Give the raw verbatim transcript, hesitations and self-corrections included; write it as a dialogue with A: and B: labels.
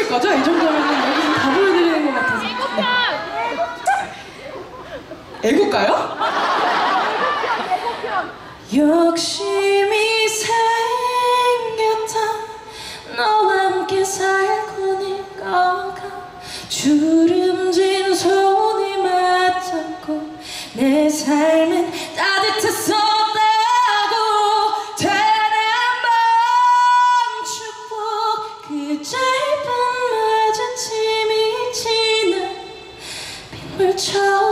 A: 거죠? 이 정도면 여기서 다 보여드리는 것 같아서. 애국가요? 욕심이 생겼다 너와 함께 살고 늙어가 주름진 손이 맞잡고 내 삶은 따뜻했었다고 단 한 번 축복 그 짧은 마주침이 지나 빗물처럼